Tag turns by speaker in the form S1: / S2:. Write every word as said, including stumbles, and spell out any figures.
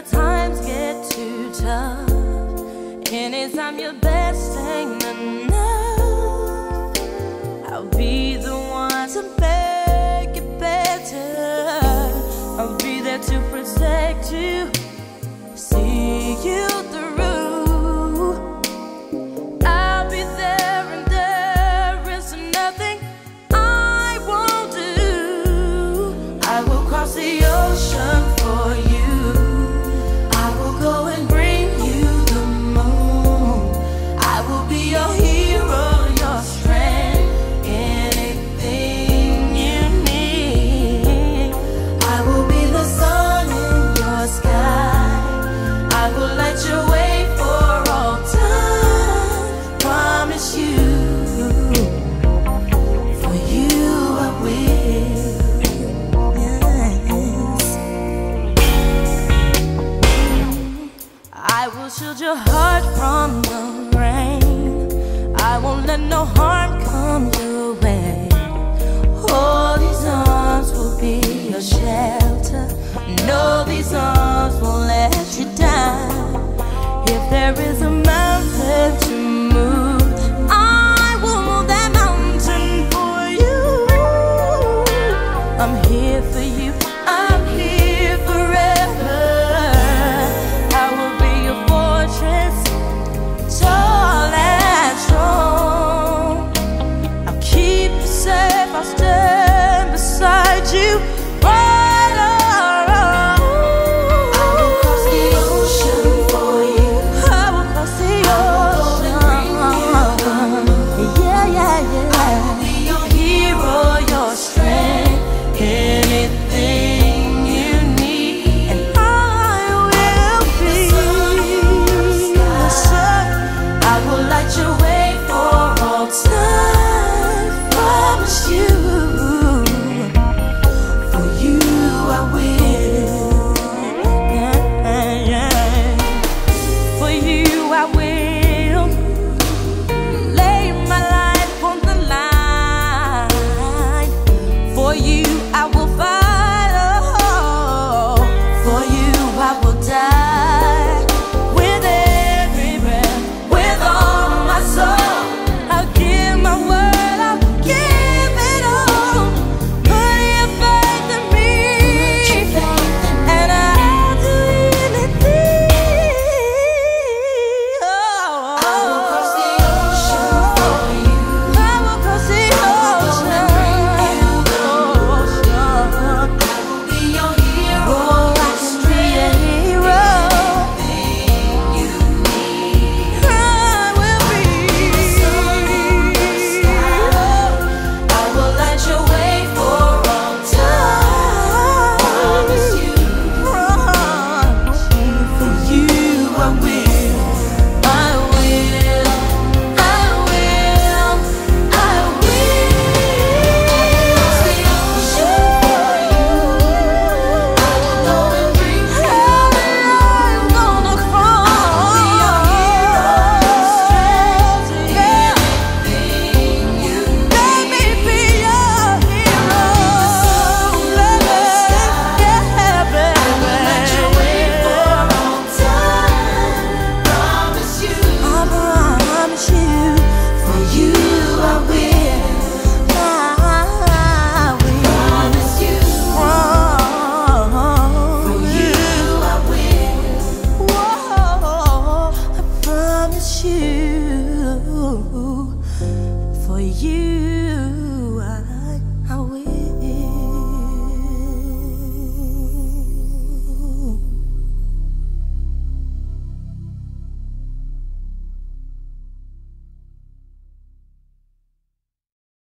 S1: the times get too tough, anytime your best ain't enough, I'll be the one to make it better. I'll be there to protect you, see you through. I'll be there and there is nothing I won't do. I will cross the ocean for you. I will go and bring you the moon. I will be your hero, your strength, anything you need. I will be the sun in your sky. I will light your way for all time. Promise you, for you I will. Yes. I will shield your heart from the rain. I won't let no harm come your way. Oh, these arms will be your shelter. No, these arms won't let you down. If there is a